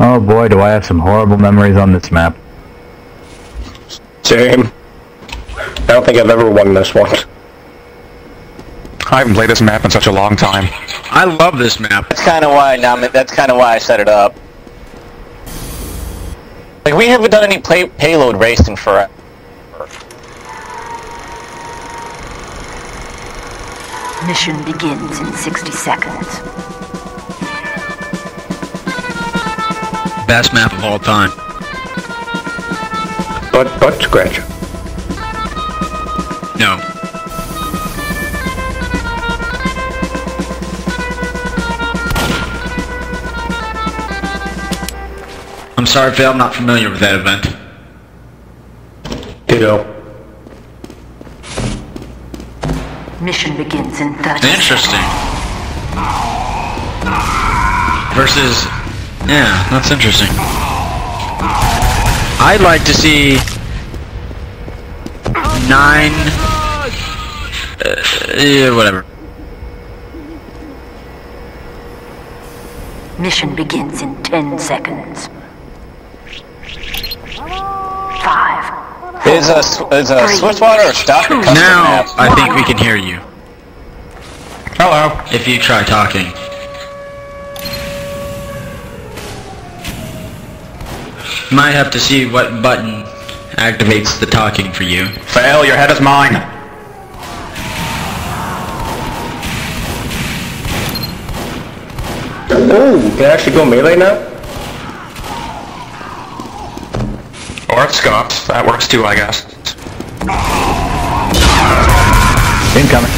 Oh boy, do I have some horrible memories on this map. Same. I don't think I've ever won this one. I haven't played this map in such a long time. I love this map. That's kind of why. That's kind of why I set it up. Like we haven't done any payload racing forever. Mission begins in 60 seconds. Best map of all time. But scratch. No. I'm sorry, Phil, I'm not familiar with that event. Ditto. Mission begins in 30 Interesting. Versus... Yeah, that's interesting. I'd like to see... 9... yeah, whatever. Mission begins in 10 seconds. 5. Is a Swiftwater or stock a custom Now, map? I think we can hear you. Hello. If you try talking. You might have to see what button activates the talking for you. Fail, your head is mine. Oh, can I actually go melee now? Or Scots. That works too, I guess. Incoming.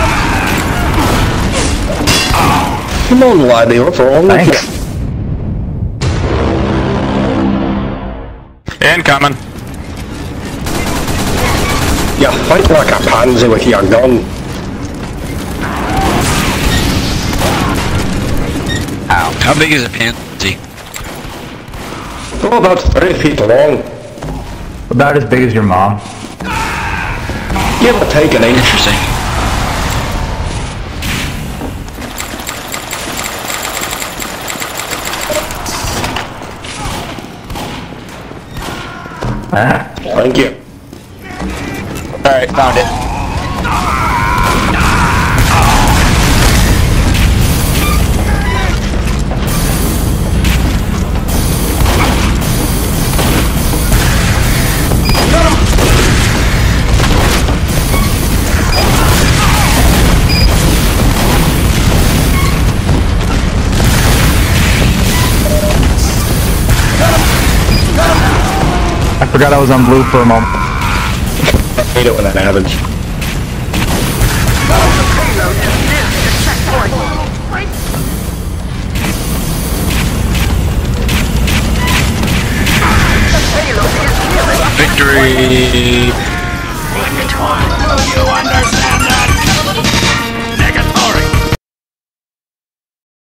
Come on, laddie, what's wrong with you? Thanks. Incoming. You fight like a pansy with your gun. Ow. How big is a pansy? Oh, about 30 feet long. About as big as your mom. Give or take an inch. Interesting. Ah. Thank you. Alright, found it. I forgot I was on blue for a moment. I hate it when that happens. Victory!